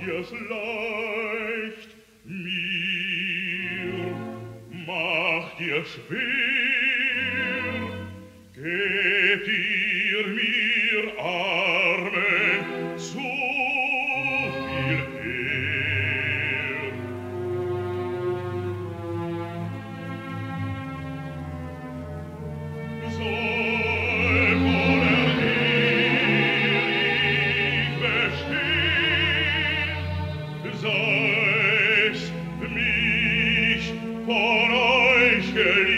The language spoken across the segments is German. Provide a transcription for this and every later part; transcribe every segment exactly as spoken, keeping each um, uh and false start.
dir's leicht, mir macht ihr schwer, gebt ihr mir Armen zu viel her. Soll vor der Ewig bestehen, sei's mich von euch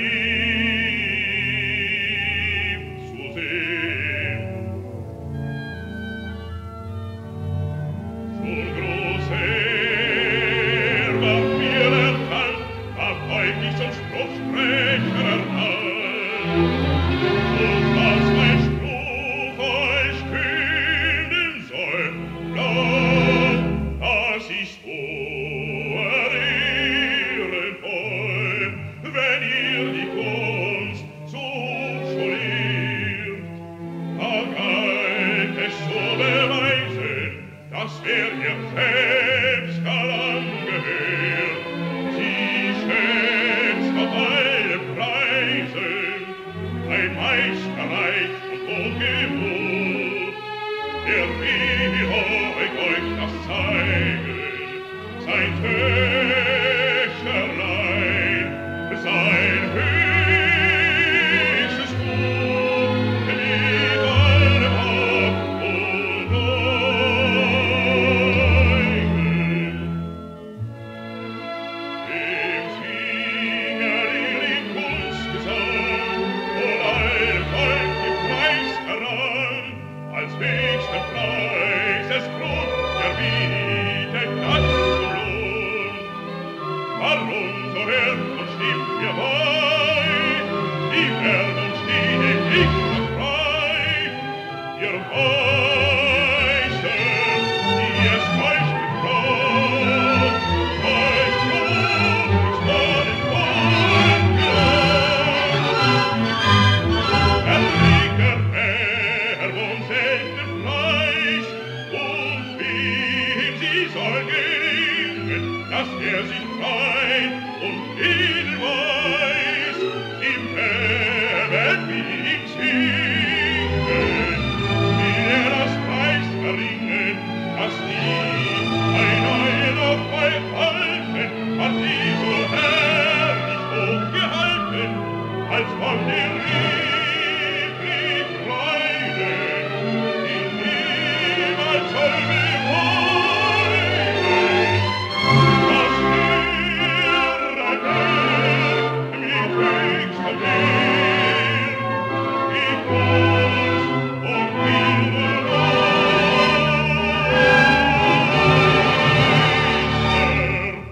geliebt zu sehen. Schon groß war mir der Fall, war heut nicht zum Spruchsprecher erhalten. Und was mein Spruch euch künden soll, glaub, dass ich's verehren woll, wenn ihr die Kunst so scholiert. Da galt es zu beweisen, dass wer ihr selbst galant gehört, sie schätzt auf alle Preisen, ein Meisterreich und Hochgemut. Er will euch euch das zeigen, sein Töchterlein, sein höchstes Gut, mit allem Hab und Eigen. Dem Singerl im Kunstgesang und allem Volk im Preis heran, als höchster Preis es Grund erbietet das zum Lohn. Warum so hört und stimmt mir bei, die Werbung stehe ich noch frei, ihr Weißen, die es euch betraut, euch Blut ist vor den Ohren gelangt. Erlegt der Herr wohnt selten Fleisch, und wem sie soll gelingen, dass er sich frei und edelweis